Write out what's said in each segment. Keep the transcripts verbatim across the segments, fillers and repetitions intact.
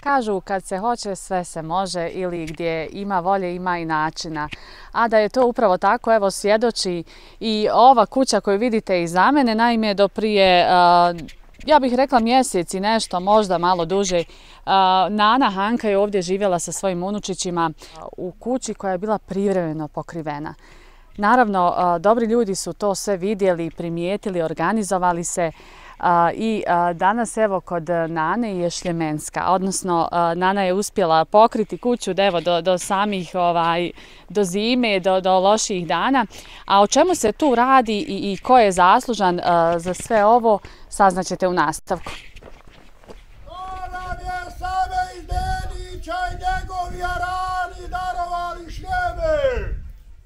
Kažu kad se hoće sve se može ili gdje ima volje ima i načina. A da je to upravo tako, evo svjedoči i ova kuća koju vidite iza mene, naime do prije, ja bih rekla mjesec i nešto, možda malo duže, Nana Hanka je ovdje živjela sa svojim unučićima u kući koja je bila privremeno pokrivena. Naravno, dobri ljudi su to sve vidjeli, primijetili, organizovali se i danas evo kod Nane je šljemenska, odnosno Nana je uspjela pokriti kuću evo, do, do samih ovaj, do zime, do, do loših dana. A o čemu se tu radi i, i ko je zaslužan za sve ovo, saznaćete u nastavku. To nam je same iz Dedića i njegovi jarani darovali šljeme.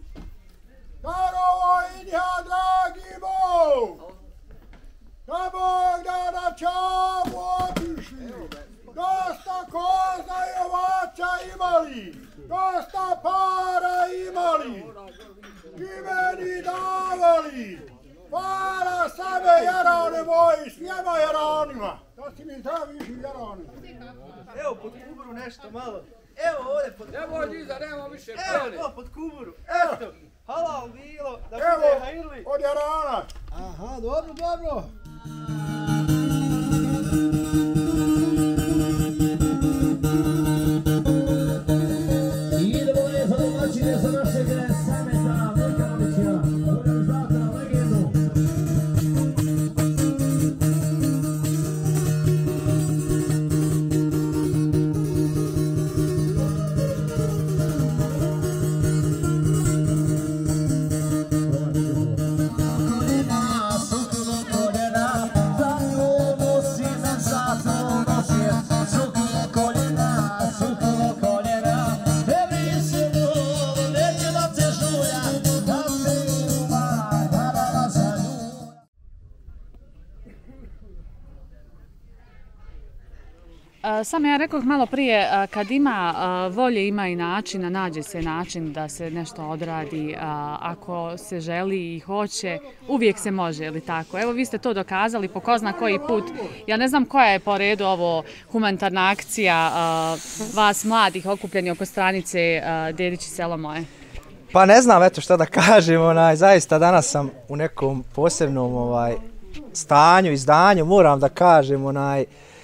Darovo Inja, dragi Bog! Da Bog da na Čabu otišli! Dosta koza i ovaca imali! Dosta para imali! I meni davali! Hvala same jarane moji, svijema jaranima! Da si mi zdravi iši jaranima! Evo pod kuburu nešto malo. Evo ovdje pod kuburu. Evo Liza, nema više pone. Evo pod kuburu. Eto. Halal bilo da bude hajirli. Evo od jarana. Aha, dobro, dobro. Idemo je za domaćine za našeg Sameta Vojkanovića, organizatora legendu. Sam ja rekao malo prije, kad ima volje, ima i načina, nađe se način da se nešto odradi. Ako se želi i hoće, uvijek se može, ili tako? Evo, vi ste to dokazali po ko zna koji put. Ja ne znam koja je po redu ovo humanitarna akcija vas mladih okupljeni oko stranice Dedić i selo moje. Pa ne znam, eto šta da kažem, onaj, zaista danas sam u nekom posebnom ovaj, stanju, izdanju, moram da kažem, onaj,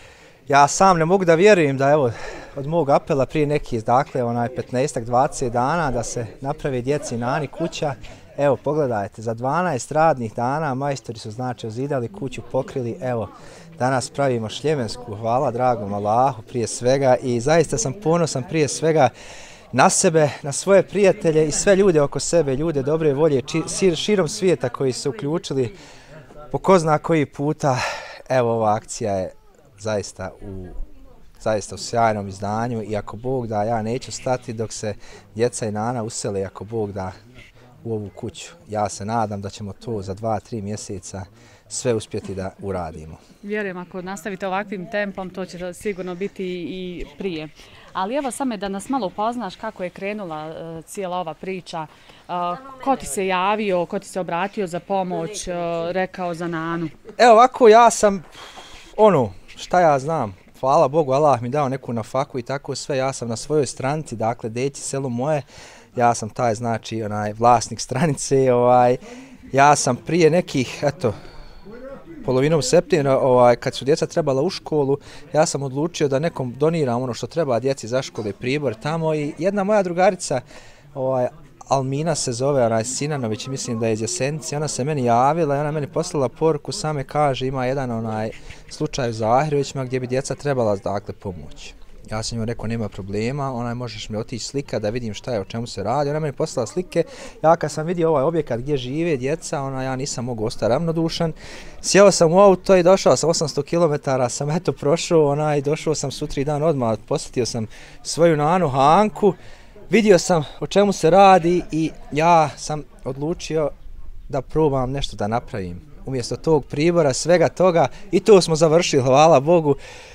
ja sam ne mogu da vjerujem da evo od mog apela prije neki, dakle, onaj petnaest dvadeset dana da se napravi djeci Nani kuća. Evo, pogledajte, za dvanaest radnih dana majstori su znači ozidali kuću, pokrili, evo, danas pravimo šljemensku, hvala dragom Allahu prije svega i zaista sam ponosan prije svega na sebe, na svoje prijatelje i sve ljude oko sebe, ljude dobre volje či, širom svijeta koji su se uključili po ko zna koji puta. Evo, ova akcija je zaista u, zaista u sjajnom izdanju i ako Bog da, ja neću stati dok se djeca i Nana usele, ako Bog da, u ovu kuću. Ja se nadam da ćemo to za dva, tri mjeseca sve uspjeti da uradimo. Vjerujem, ako nastavite ovakvim tempom, to će sigurno biti i prije. Ali evo same da nas malo upoznaš kako je krenula uh, cijela ova priča, uh, ko ti se javio, ko ti se obratio za pomoć, uh, rekao za Nanu. Evo ovako, ja sam, ono, šta ja znam, hvala Bogu, Allah mi dao neku nafaku i tako sve, ja sam na svojoj stranici, dakle, Dedić selo moje, ja sam taj, znači, onaj, vlasnik stranice, ovaj, ja sam prije nekih, eto, polovinom septembra, ovaj, kad su djeca trebala u školu, ja sam odlučio da nekom doniram ono što treba djeci za škole, pribor tamo i jedna moja drugarica, ovaj, Almina se zove, onaj Sinanović, mislim da je iz Jasenice, ona se meni javila i ona meni poslala poruku, same kaže ima jedan onaj slučaj u Zahirovićima gdje bi djeca trebala, dakle, pomoć. Ja sam joj rekao, nema problema, onaj, možeš mi otići slika da vidim šta je, o čemu se radi. Ona meni poslala slike, ja kad sam vidio ovaj objekat gdje žive djeca, ona, ja nisam mogu ostati ravnodušan. Sjeo sam u auto i došao sam osamsto kilometara, sam eto prošao, onaj, došao sam sutri dan odmah, posjetio sam svoju Nanu Hanku, vidio sam o čemu se radi i ja sam odlučio da probam nešto da napravim. Umjesto tog pribora, svega toga, i to smo završili, hvala Bogu.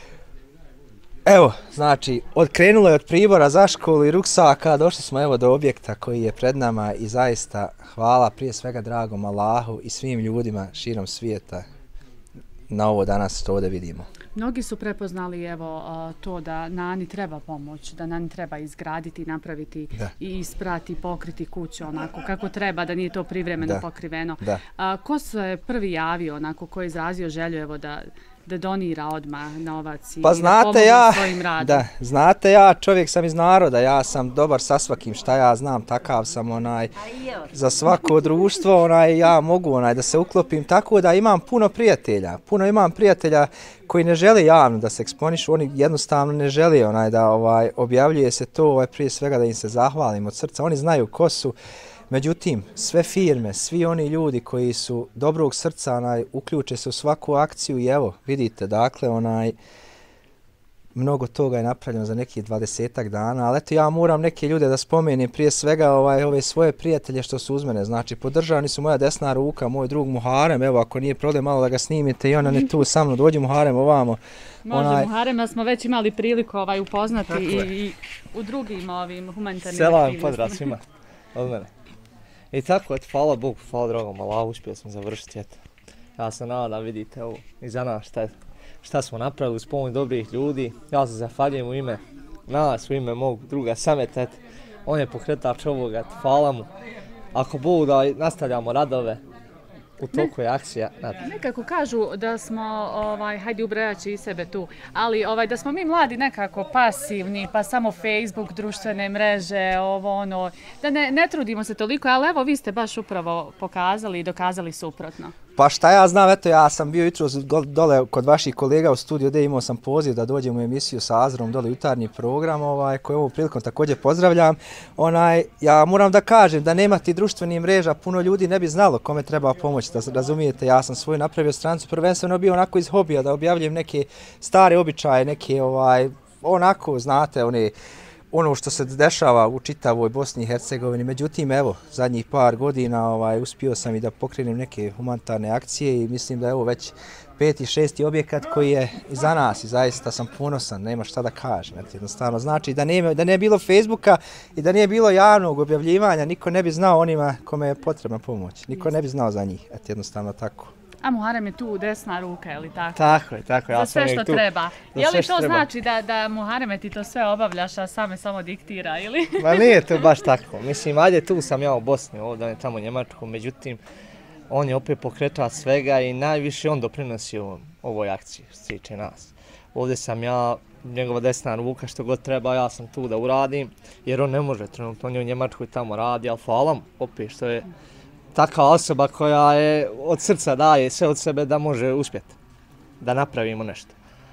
Evo, znači, odkrenulo je od pribora za školu i ruksaka, došli smo evo do objekta koji je pred nama i zaista hvala prije svega dragom Allahu i svim ljudima širom svijeta na ovo danas što ovdje vidimo. Mnogi su prepoznali evo to da Nani treba pomoć, da Nani treba izgraditi, napraviti da. i isprati, pokriti kuću onako kako treba, da nije to privremeno da. pokriveno. Da. A, ko se prvi javio onako, ko je izrazio želju evo da da donira odmah novac i pa da znate pomogne ja, svojim radom? Da, znate ja, čovjek sam iz naroda, ja sam dobar sa svakim, šta ja znam, takav sam onaj, za svako društvo, onaj, ja mogu onaj da se uklopim, tako da imam puno prijatelja, puno imam prijatelja koji ne žele javno da se eksponišu, oni jednostavno ne žele onaj da ovaj objavljuje se to, ovaj, prije svega da im se zahvalim od srca, oni znaju ko su. Međutim, sve firme, svi oni ljudi koji su dobrog srca, onaj, uključe se u svaku akciju i evo, vidite, dakle, onaj, mnogo toga je napravljeno za nekih dvadesetak dana, ali eto ja moram neke ljude da spomenem, prije svega ovaj, ove svoje prijatelje što su uz mene, znači podržavani su moja desna ruka, moj drug Muharem, evo ako nije problem malo da ga snimite i ona ne tu sa mnom, dođi Muharem ovamo. Može, onaj... Muharema smo već imali priliku ovaj, upoznati i, i u drugim ovim humanitarnim Selam, aktivnostima. pozdrav svima od mene. I tako, eto, hvala Bogu, hvala dragom Allahu, uspio sam završiti, eto. Ja se nadam, vidite, evo, iza nas šta, šta smo napravili uz pomoć dobrih ljudi. Ja se zahvaljujem u ime nas, u ime mog druga Sameta, eto. On je pokretač ovoga, eto, hvala mu. Ako Bog da nastavljamo radove, u toku je akcija. Eto. Nekako kažu da smo, ovaj, hajde ubrajaći i sebe tu, ali ovaj, da smo mi mladi nekako pasivni, pa samo Facebook, društvene mreže, ovo ono, da ne, ne trudimo se toliko, ali evo vi ste baš upravo pokazali i dokazali suprotno. Pa šta ja znam, eto ja sam bio jutros dole kod vaših kolega u studiju gdje imao sam poziv da dođem u emisiju sa Azrom, dole jutarnji program, ovaj, koji ovom prilikom također pozdravljam. Onaj, ja moram da kažem da nemati društvenih mreža, puno ljudi ne bi znalo kome treba pomoći, da razumijete, ja sam svoju napravio stranicu, prvenstveno bio onako iz hobija da objavljujem neke stare običaje, neke ovaj, onako, znate, one, ono što se dešava u čitavoj Bosni i Hercegovini. Međutim, evo, zadnjih par godina ovaj, uspio sam i da pokrenem neke humanitarne akcije i mislim da je ovo već peti, šesti objekat koji je iza nas i zaista sam ponosan, nema šta da kažem. Eto, jednostavno znači da nije, da nije bilo Facebooka i da nije bilo javnog objavljivanja, niko ne bi znao onima kome je potrebna pomoć. Niko ne bi znao za njih, eto, jednostavno tako. A Muharem je tu desna ruka, je li tako? Tako je, tako je. Ja za sve što tu, treba. Je li to treba. znači da, da Muhareme ti to sve obavljaš, a same samo diktira, ili? Ma nije to baš tako. Mislim, ajde, tu sam ja u Bosni, ovdje je tamo u Njemačku, međutim, on je opet pokretač svega i najviše on doprinosi ovom, ovoj akciji, što se tiče nas. Ovdje sam ja, njegova desna ruka, što god treba, ja sam tu da uradim, jer on ne može trenutno, on je u Njemačkoj tamo radi, ali hvala mu, opet što je takva osoba koja je od srca daje sve od sebe da može uspjeti, da napravimo nešto.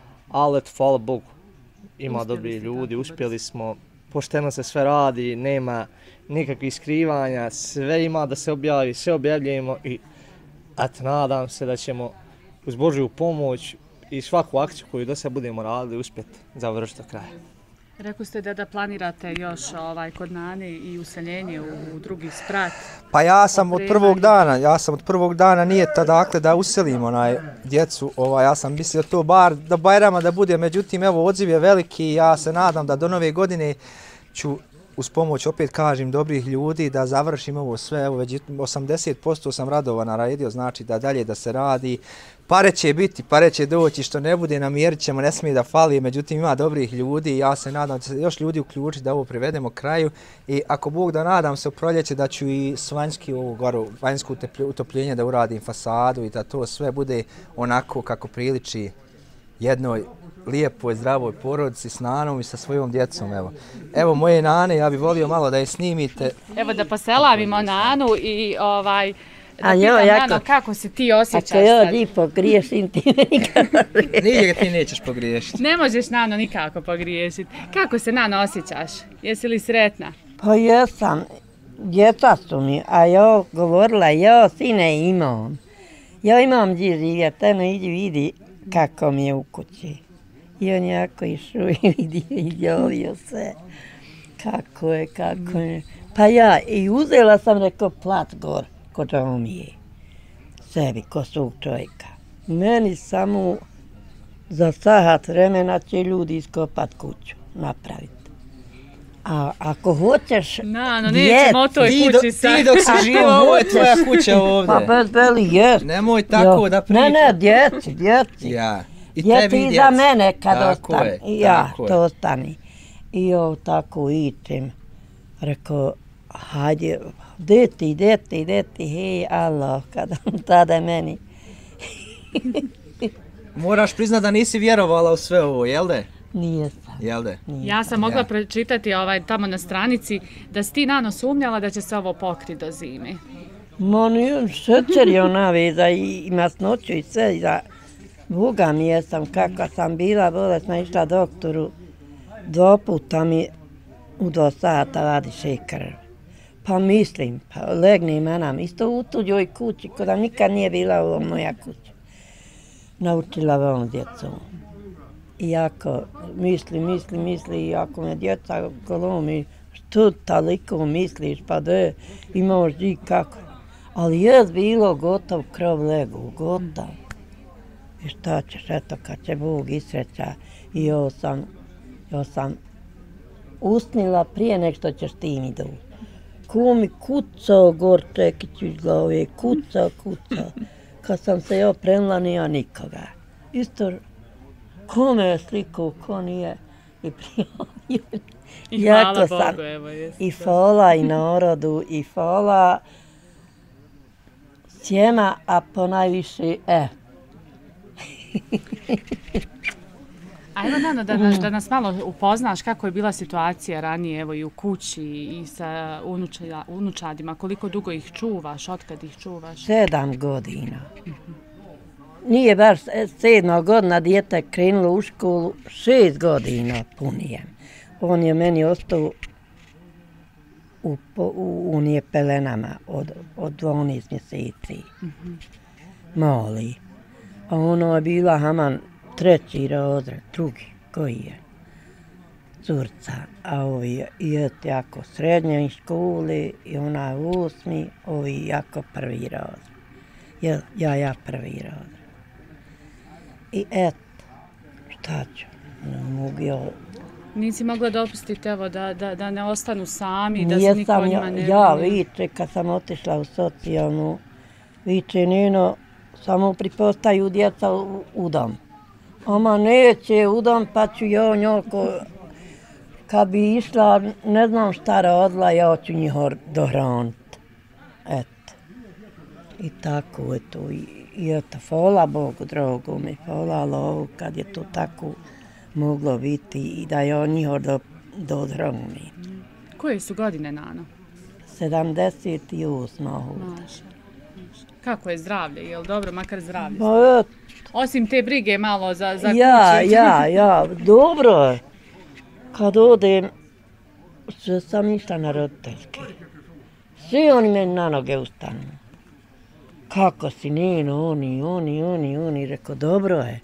Ali eto, hvala Bogu, ima dobri ljudi, uspjeli smo, pošteno se sve radi, nema nikakvih skrivanja, sve ima da se objavi, sve objavljujemo i eto, nadam se da ćemo uz Božju pomoć i svaku akciju koju do sada budemo radili uspjeti završiti do kraja. Rekli ste da, da planirate još ovaj, kod Nane i useljenje u, u drugi sprat. Pa ja sam od prvog dana, ja sam od prvog dana nijeta dakle da uselim onaj djecu, ovaj, ja sam mislio to bar do Bajrama da bude, međutim evo odziv je veliki i ja se nadam da do nove godine ću uz pomoć, opet kažem, dobrih ljudi da završim ovo sve, evo već osamdeset posto sam radovan naredio, znači da dalje da se radi. Pare će biti, pare će doći, što ne bude namjerit ćemo, ne smije da fali, međutim ima dobrih ljudi i ja se nadam da će se još ljudi uključiti da ovo privedemo kraju i ako Bog da nadam se u proljeće da ću i s vanjski ovu goru, vanjsku utopljenje da uradim fasadu i da to sve bude onako kako priliči jednoj lijepoj, zdravoj porodici s Nanom i sa svojom djecom, evo. Evo moje Nane, ja bih volio malo da je snimite. Evo da poselavimo Nanu i ovaj, da A pitam jo, jako, Nano kako se ti osjećaš ako ja sad. lipo griješim, ti me nikada ne Nije ti nećeš pogriješiti. Ne možeš Nano nikako pogriješiti. Kako se Nano osjećaš? Jesi li sretna? Pa jesam, djeca su mi, a ja govorila, ja sine imam. Ja imam gdje živjeti, eno iđi vidi kako mi je u kući. I on jako išao i vidio i javio se. Kako je, kako je. Pa ja i uzela sam, rekao, plat gor, ko to mi je. Sebi, ko svog čovjeka. Meni samo za sahat vremena će ljudi iskopat kuću, napraviti. A ako hoćeš... Nano, nećemo o toj Ti, kući sad. ti dok si živo, ovo je tvoja kuća ovdje. Pa bez veli jest. Nemoj tako Jo, da pričaš. Ne, ne, djeci, djeci. Ja. I djeci tebi i iza djeci. mene kad Tako ostane. je, I ja, tako je. to ostani. I ovo tako ičem. Rekao, hajde, deti, deti, deti, hej, Allah, kada tada je meni. Moraš priznat da nisi vjerovala u sve ovo, jel de? Nije sam. Jel de? Ja sam mogla Ja. pročitati ovaj, tamo na stranici da si ti Nano sumnjala da će se ovo pokriti do zime. Ma nije, šećer je ona veza i, i masnoću i sve. I za Boga mi jesam, kakva sam bila bolesna, išla doktoru. Dva puta mi u dva sata vadiše krv. Pa mislim, pa legnem manam, isto u tuđoj kući, koja nikad nije bila ovo moja kuća. Naučila vam djecom. I ako misli, misli, misli, i ako me djeca kolomi, što toliko misliš, pa da imaš i kako. Ali je bilo gotov krov legu, gotov. I šta ćeš, eto, kad će Bog isreća. I jo sam, jo sam usnila prije nek što ćeš ti mi doći. Ko mi kucao Gorčekić iz glave, kucao, kucao. Kad sam se ja premla, nija nikoga. Isto, ko me je slikao, ko nije. I prijavio. I hvala Bogu, evo jesi. I hvala i narodu, i hvala sjema, a ponajviše, e. Ajmo Nano da nas, da nas malo upoznaš kako je bila situacija ranije, evo i u kući i sa unuča, unučadima, koliko dugo ih čuvaš, otkad ih čuvaš? Sedam godina. Nije baš sedma godina, dijete krenulo u školu, šest godina punijem. On je meni ostao u, u, u nije pelenama od, od dvanaest mjeseci. Mali. A ono je bila haman treći razred, drugi, koji je? Curca. A ovi je i jako srednjoj školi i ona je osmi, ovi jako prvi razred. Ja, ja, ja prvi razred. I et, šta ću, ne mogu ja. Nisi mogla dopustiti evo da, da, da ne ostanu sami, da se niko o Jesam njima ne... ja, ja viče, kad sam otišla u socijalnu, viče Nino, samo pripostaju djeca u, u dom. Ama neće u dom, pa ću ja njoko, kad bi išla, ne znam šta radila, ja ću njih dohraniti. Eto. I tako je to. I, i eto, hvala Bogu, drogo mi, hvala Lovu, kad je to tako moglo biti i da ja njih do, dohranim. Koje su godine, Nano? sedamdeset osam. Maša. Kako je zdravlje, je li dobro, makar zdravlje? Ma eto. Osim te brige malo za, za Ja, kuću. ja, ja, dobro je. Kad odem, sve sam išla na roditeljske. Svi oni meni na noge ustanu. Kako si, Nino, oni, oni, oni, oni, rekao, dobro je.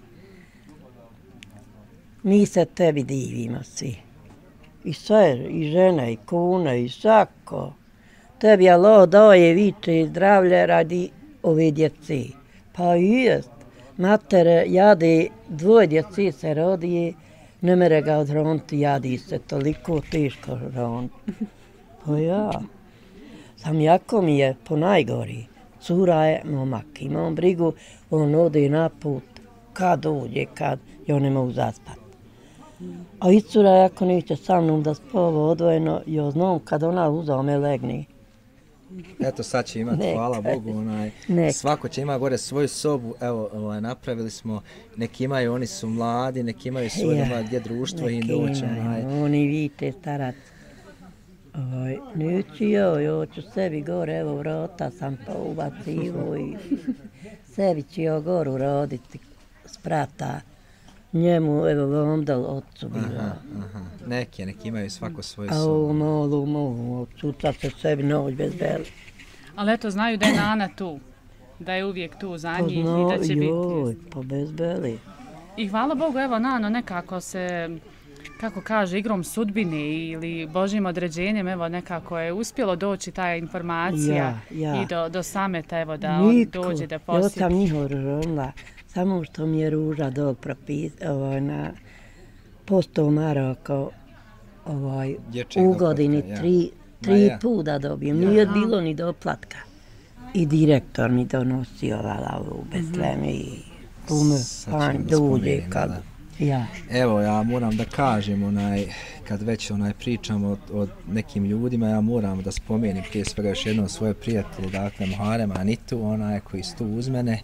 Mi se tebi divimo svi. I sve, i žene, i kune, i svako. Tebi Allah daje viče zdravlje radi ove djeci. Pa i jest. Mater jade, dvoje djeci se rodi, ne mere ga odhraniti, jadi se toliko teško odhraniti. Pa ja. Sam jako mi je po najgori. Cura je momak, imam brigu, on ode na put, kad dođe, kad ja ne mogu zaspat. A i cura jako neće sa mnom da spava odvojeno, ja znam kad ona uzame legni. Eto sad će imati, Neka. hvala Bogu, onaj, Neka. svako će ima gore svoju sobu, evo, ovaj, napravili smo, neki imaju, oni su mladi, neki imaju svoje, Ja, doma gdje društvo im neki doće, imaju, onaj, oni vidite starac. Oj, neću ja, ja ću sebi gore, evo vrata sam poubacivo i sebi ću ja goru raditi, sprata. Njemu, evo, omdal ocu bila. aha, aha, neki, neki imaju svako svoju A sobu. ovo malo, malo, sutra se sebi noć bez beli. Ali eto, znaju da je Nana tu. Da je uvijek tu za njih i da će joj, biti. pa bez beli. I hvala Bogu, evo Nano nekako se, kako kaže, igrom sudbine ili Božjim određenjem, evo nekako je uspjelo doći ta informacija Ja, ja. i do, do Sameta, evo da on Niko, dođe da ja posjeti. sam njih oronila, samo što mi je Ruža dog propis, ovaj, na posto maraka ovaj, Dječjeg u doplatka, godini ja. tri, Ma tri ja. puta dobijem, nije bilo ni doplatka. I direktor mi donosio vala u Beslemi i kume, Sad pa ćemo da dođe spomenem, kad, da. ja. Evo, ja moram da kažem, onaj, kad već onaj pričamo o, o nekim ljudima, ja moram da spomenem prije svega još jednom svoje prijatelje, dakle Muharema Anitu, onaj koji su tu uz mene.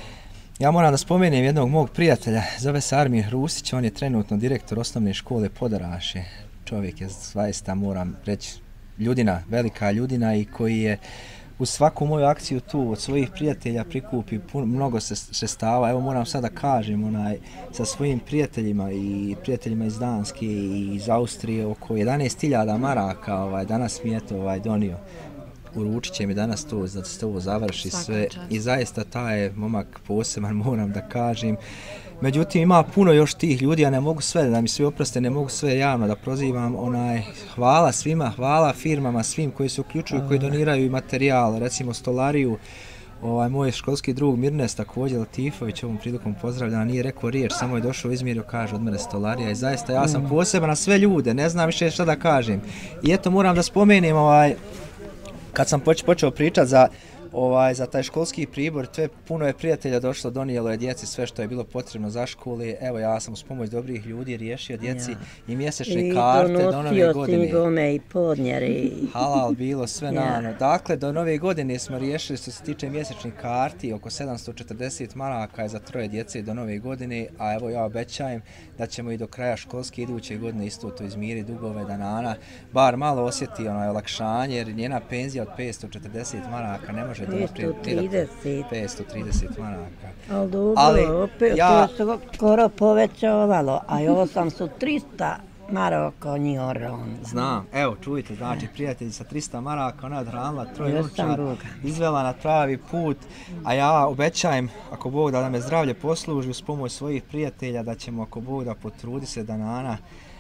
Ja moram da spomenem jednog mog prijatelja, zove se Armin Hrusić, on je trenutno direktor osnovne škole Podaraše. Čovjek je zaista, moram reći, ljudina, velika ljudina i koji je u svaku moju akciju tu od svojih prijatelja prikupi puno, mnogo sredstava. Evo moram sada da kažem, onaj, sa svojim prijateljima i prijateljima iz Danske i iz Austrije oko jedanaest hiljada maraka, ovaj, danas mi je to ovaj, donio. Uručit će mi danas to, da se ovo završi sve i zaista taj je momak poseban, moram da kažem. Međutim, ima puno još tih ljudi, ja ne mogu sve, da mi svi oproste, ne mogu sve javno da prozivam. Onaj, hvala svima, hvala firmama, svim koji se uključuju, koji doniraju i materijal, recimo stolariju. Ovaj, moj školski drug Mirnes, također Latifović, ovom prilikom pozdravljam, nije rekao riječ, samo je došao izmjerio, kaže od mene stolarija i zaista ja sam poseban na sve ljude, ne znam više šta da kažem. I eto, moram da spomenem, ovaj, kad sam počeo pričati za ovaj, za taj školski pribor, to je puno je prijatelja došlo, donijelo je djeci sve što je bilo potrebno za škole. Evo, ja sam uz pomoć dobrih ljudi riješio djeci ja. i mjesečne I karte do nove godine. I donosio i podnjere. Halal bilo sve ja. naravno. Dakle, do nove godine smo riješili što se tiče mjesečnih karti, oko sedamsto četrdeset maraka je za troje djece do nove godine, a evo ja obećajem da ćemo i do kraja školske iduće godine isto to izmiri dugove da Nana bar malo osjeti onaj olakšanje, jer njena penzija od petsto četrdeset maraka ne može petsto trideset. petsto trideset maraka. Ali dobro, Ali, opet ja, to se skoro povećavalo, a ovo sam su trista maraka njih odranila. Znam, evo čujte, znači prijatelji sa trista maraka, ona je odranila troje unučar, izvela na pravi put, a ja obećajem, ako Bog da, da me zdravlje posluži uz pomoć svojih prijatelja, da ćemo, ako Bog da, potrudi se da Nana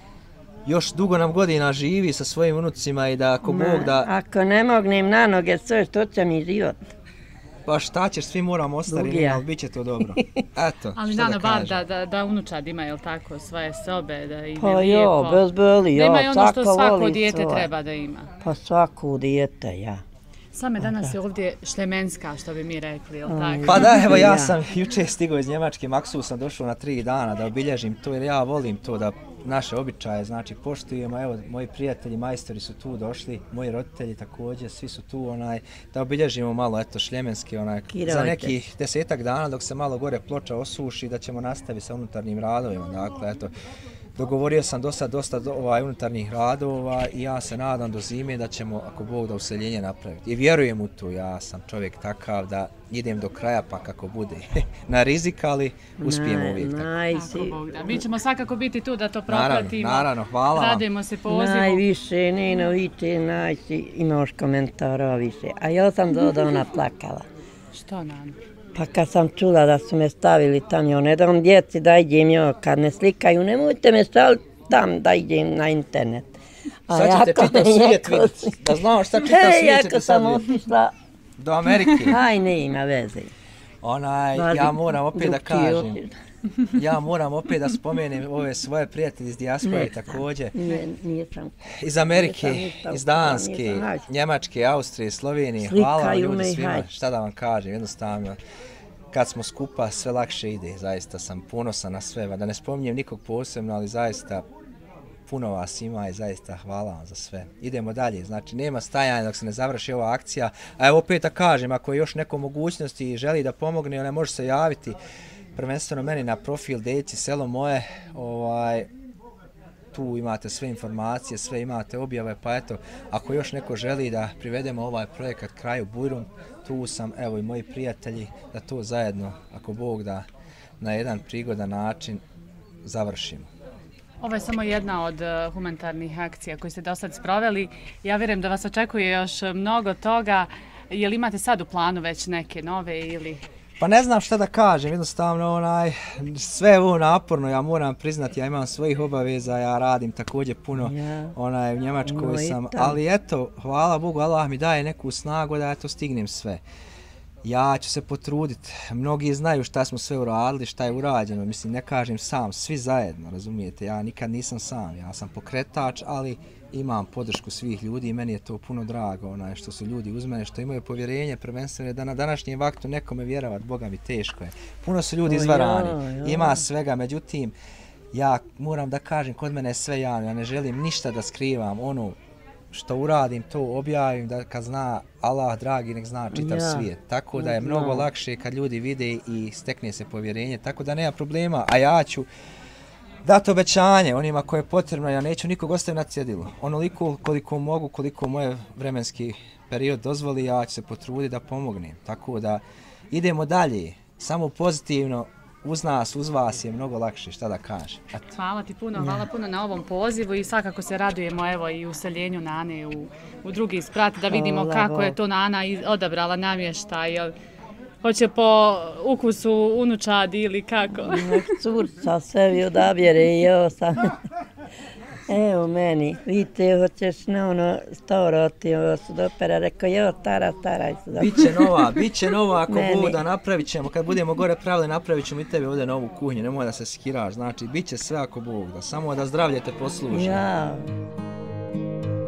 još dugo nam godina živi sa svojim unucima i da ako Ma, Bog da... Ako ne mognem na noge sve, što će mi život? Pa šta ćeš, svi moramo ostati, ali bit će to dobro. Eto, ali što da bar kažem. da, da, da unučad ima, jel tako, svoje sobe, da im je pa lijepo. Pa jo, bez boli, jo, da ima ono što svako dijete svoje. treba da ima. Pa svako dijete, ja. Same danas je ovdje šlemenska, što bi mi rekli, jel tako? Pa da, evo ja sam jučer stigao iz Njemačke, Maksu sam došao na tri dana da obilježim to, jer ja volim to da naše običaje, znači poštujemo, evo moji prijatelji, majstori su tu došli, moji roditelji također, svi su tu, onaj, da obilježimo malo, eto, šljemenski, onaj, Kirojte. Za nekih desetak dana dok se malo gore ploča osuši, da ćemo nastaviti sa unutarnjim radovima, dakle, eto, dogovorio sam do sad dosta do, ovaj, unutarnjih radova i ja se nadam do zime da ćemo, ako Bog da, useljenje napraviti. I vjerujem u to, ja sam čovjek takav da idem do kraja pa kako bude. Na rizik, ali uspijemo Naj, uvijek naj, tako. Ako Bog da. Mi ćemo svakako biti tu da to propratimo. Naravno, naravno, hvala vam. Radimo se pozivu. Najviše, Nino, viče, najsi, imaš komentara više. A ja sam dodao naplakala. Što nam? Pa kad sam čula da su me stavili tam, jo, ne dam djeci da idem, jo, kad ne slikaju, nemojte me staviti tam da idem na internet. A sad ćete čitav svijet vidjeti, da znamo šta čitav svijet ćete sad vidjeti. Ako sam otišla do Amerike. Aj, ne ima veze. Onaj, ja moram opet da kažem, ja moram opet da spomenem ove svoje prijatelje iz dijaspore također. Ne, nisam. Iz Amerike, iz Danske, Njemačke, Austrije, Slovenije, hvala vam ljudi svima, šta da vam kažem, jednostavno. Kad smo skupa, sve lakše ide, zaista sam ponosan na sve, da ne spominjem nikog posebno, ali zaista puno vas ima i zaista hvala vam za sve. Idemo dalje, znači nema stajanja dok se ne završi ova akcija, a evo opet da kažem, ako je još neko mogućnosti i želi da pomogne, ona može se javiti prvenstveno meni na profil Deci selo moje, ovaj, tu imate sve informacije, sve imate objave, pa eto, ako još neko želi da privedemo ovaj projekat kraju Bujrum, tu sam, evo i moji prijatelji, da to zajedno, ako Bog da, na jedan prigodan način završimo. Ovo je samo jedna od uh, humanitarnih akcija koje ste do sad sproveli. Ja vjerujem da vas očekuje još mnogo toga. Je li imate sad u planu već neke nove ili... Pa ne znam šta da kažem, jednostavno onaj, sve je ovo naporno, ja moram priznati, ja imam svojih obaveza, ja radim također puno ja. onaj, u Njemačkoj no, sam, ali eto, hvala Bogu, Allah mi daje neku snagu da ja to stignem sve. Ja ću se potruditi. Mnogi znaju šta smo sve uradili, šta je urađeno. Mislim, ne kažem sam, svi zajedno, razumijete. Ja nikad nisam sam, ja sam pokretač, ali imam podršku svih ljudi i meni je to puno drago, onaj, što su ljudi uz mene, što imaju povjerenje, prvenstveno da na današnjem vaktu nekome vjerovat, Boga mi teško je. Puno su ljudi izvarani, ima svega, međutim, ja moram da kažem, kod mene je sve javno, ja ne želim ništa da skrivam, ono što uradim, to objavim, da kad zna Allah dragi, nek zna čitav Ja. svijet. Tako da je mnogo Ja. lakše kad ljudi vide i stekne se povjerenje, tako da nema problema, a ja ću dati obećanje onima koje je potrebno, ja neću nikog ostaviti na cjedilu. Onoliko koliko mogu, koliko moje vremenski period dozvoli, ja ću se potruditi da pomognem. Tako da idemo dalje, samo pozitivno, uz nas, uz vas je mnogo lakše, šta da kažem. Eto. Hvala ti puno, hvala puno na ovom pozivu i svakako se radujemo evo i useljenju Nane u, u drugi sprat, da vidimo Hvala kako je Bogu. to Nana iz- odabrala namještaj, jel hoće po ukusu unučadi ili kako? Nek curca sebi odabjere i ja sam. Evo meni, vidite, hoćeš na ono storoti, ovo su dopera, rekao, jo, stara, stara. i su dopera. Biće nova, biće nova ako Meni. Bog da napravit ćemo, kad budemo gore pravili, napravit ćemo i tebi ovdje novu kuhinju, nemoj da se skiraš, znači biće sve ako Bog da, samo da zdravlje te posluži. Ja.